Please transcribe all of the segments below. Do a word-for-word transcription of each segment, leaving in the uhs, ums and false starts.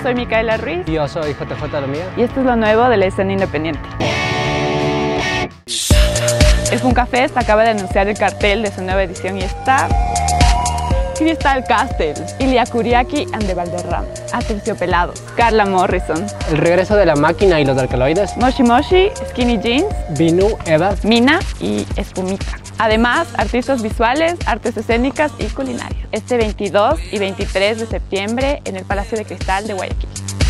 soy Micaela Ruiz. Y yo soy J J Lomía. Y esto es lo nuevo de la escena independiente. El Funkafest acaba de anunciar el cartel de su nueva edición y está... Crystal Castle, Ilia Kuriaki and the Valderrama, Aterciopelados, Carla Morrison, El regreso de la máquina y los alcaloides, Moshi Moshi, Skinny Jeans, Binu, Eva, Mina y Espumita. Además, artistas visuales, artes escénicas y culinarios. Este veintidós y veintitrés de septiembre en el Palacio de Cristal de Guayaquil.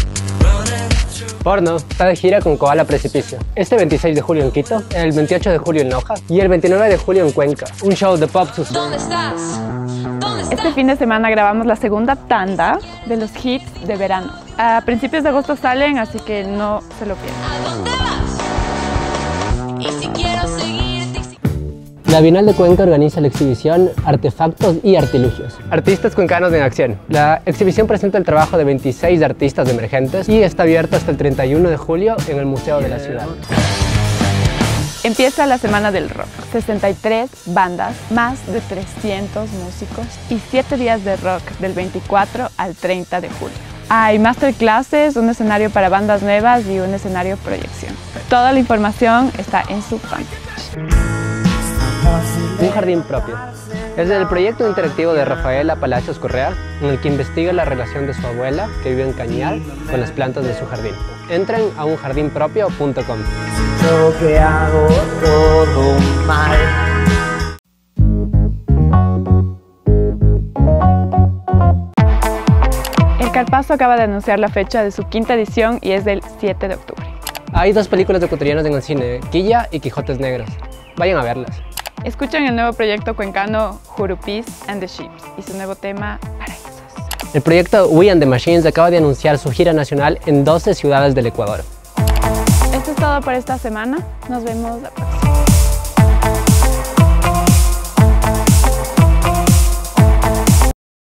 Porno está de gira con Koala Precipicio. Este veintiséis de julio en Quito, el veintiocho de julio en Loja y el veintinueve de julio en Cuenca. Un show de pop sus... ¿Dónde estás? ¿Dónde estás? Este fin de semana grabamos la segunda tanda de los hits de verano. A principios de agosto salen, así que no se lo pierdan. ¿A dónde vas? Y si quiero seguirte... La Bienal de Cuenca organiza la exhibición Artefactos y Artilugios. Artistas cuencanos en acción. La exhibición presenta el trabajo de veintiséis artistas emergentes y está abierta hasta el treinta y uno de julio en el Museo de la Ciudad. Empieza la Semana del Rock. sesenta y tres bandas, más de trescientos músicos y siete días de rock del veinticuatro al treinta de julio. Hay masterclasses, un escenario para bandas nuevas y un escenario proyección. Toda la información está en su fanpage. Un jardín propio. Es el proyecto interactivo de Rafaela Palacios Correa, en el que investiga la relación de su abuela, que vive en Cañar, con las plantas de su jardín. Entren a un jardín propio punto com. Yo que hago todo mal. El Carpazo acaba de anunciar la fecha de su quinta edición y es del siete de octubre. Hay dos películas ecuatorianas en el cine, Quilla y Quijotes Negros. Vayan a verlas. Escuchen el nuevo proyecto cuencano Jurupís and the Ships y su nuevo tema Paraísos. El proyecto We and the Machines acaba de anunciar su gira nacional en doce ciudades del Ecuador. Esto es todo por esta semana. Nos vemos la próxima.